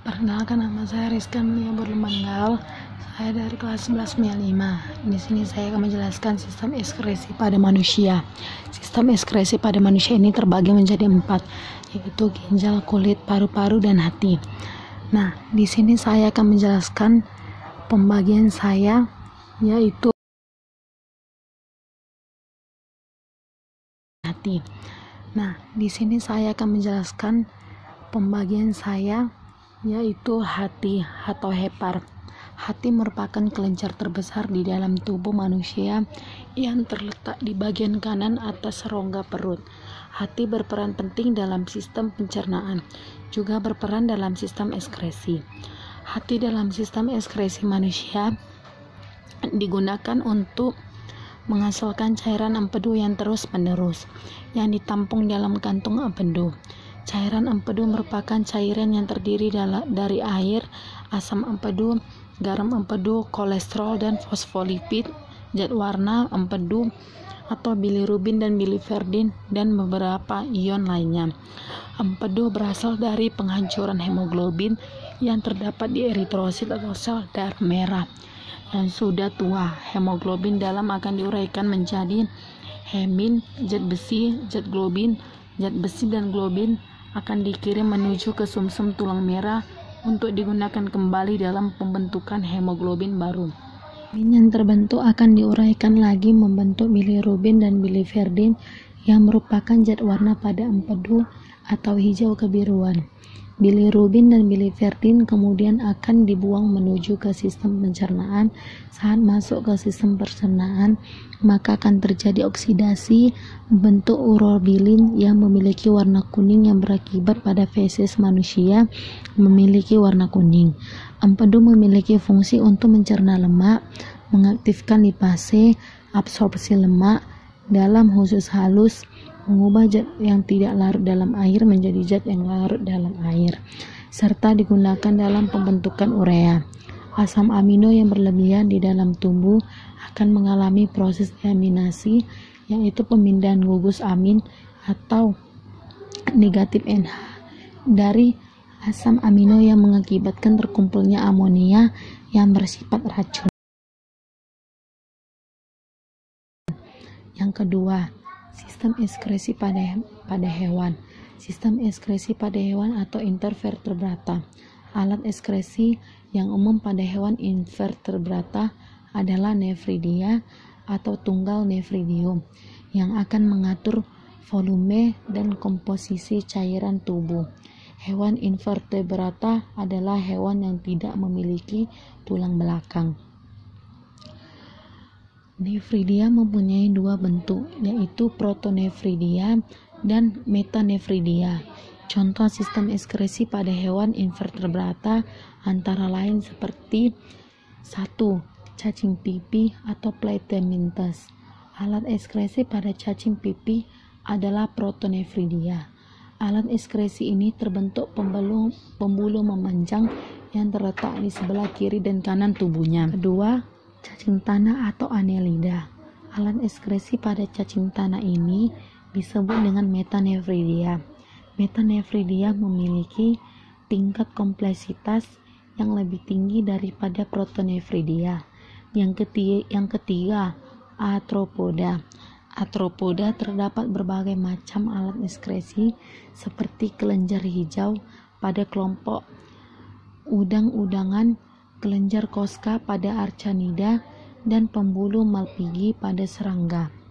Perkenalkan, nama saya Rizka Mia Burlemanggal. Saya dari kelas 11 MIA 5. Di sini saya akan menjelaskan sistem ekskresi pada manusia. Sistem ekskresi pada manusia ini terbagi menjadi 4, yaitu ginjal, kulit, paru-paru, dan hati. Nah, di sini saya akan menjelaskan pembagian saya, yaitu hati. Nah, di sini saya akan menjelaskan pembagian saya, yaitu hati atau hepar. Hati merupakan kelenjar terbesar di dalam tubuh manusia yang terletak di bagian kanan atas rongga perut. Hati berperan penting dalam sistem pencernaan, juga berperan dalam sistem ekskresi. Hati dalam sistem ekskresi manusia digunakan untuk menghasilkan cairan empedu yang terus-menerus yang ditampung dalam kantung empedu. Cairan empedu merupakan cairan yang terdiri dari air, asam empedu, garam empedu, kolesterol dan fosfolipid, zat warna empedu atau bilirubin dan biliverdin, dan beberapa ion lainnya. Empedu berasal dari penghancuran hemoglobin yang terdapat di eritrosit atau sel darah merah yang sudah tua. Hemoglobin dalam akan diuraikan menjadi hemin, zat besi, zat globin. Zat besi dan globin akan dikirim menuju ke sumsum tulang merah untuk digunakan kembali dalam pembentukan hemoglobin baru. Hemin yang terbentuk akan diuraikan lagi membentuk bilirubin dan biliverdin yang merupakan zat warna pada empedu atau hijau kebiruan. Bilirubin dan biliverdin kemudian akan dibuang menuju ke sistem pencernaan. Saat masuk ke sistem pencernaan, maka akan terjadi oksidasi membentuk urobilin yang memiliki warna kuning yang berakibat pada feses manusia memiliki warna kuning. Empedu memiliki fungsi untuk mencerna lemak, mengaktifkan lipase, absorpsi lemak dalam usus halus, mengubah zat yang tidak larut dalam air menjadi zat yang larut dalam air, serta digunakan dalam pembentukan urea. Asam amino yang berlebihan di dalam tubuh akan mengalami proses deaminasi, yaitu pemindahan gugus amin atau negatif NH dari asam amino yang mengakibatkan terkumpulnya amonia yang bersifat racun. Yang kedua, sistem ekskresi pada hewan. Sistem ekskresi pada hewan atau intervertebrata. Alat ekskresi yang umum pada hewan invertebrata adalah nefridia atau tunggal nefridium yang akan mengatur volume dan komposisi cairan tubuh. Hewan invertebrata adalah hewan yang tidak memiliki tulang belakang. Nefridia mempunyai dua bentuk, yaitu protonefridia dan metanefridia. Contoh sistem ekskresi pada hewan invertebrata antara lain seperti 1. Cacing pipih atau Platyhelminthes. Alat ekskresi pada cacing pipih adalah protonefridia. Alat ekskresi ini terbentuk pembuluh memanjang yang terletak di sebelah kiri dan kanan tubuhnya. Kedua, cacing tanah atau Annelida. Alat ekskresi pada cacing tanah ini disebut dengan metanefridia. Metanefridia memiliki tingkat kompleksitas yang lebih tinggi daripada protonefridia. Yang ketiga, arthropoda. Arthropoda terdapat berbagai macam alat ekskresi seperti kelenjar hijau pada kelompok udang-udangan, kelenjar koska pada arcanida, dan pembuluh malpighi pada serangga.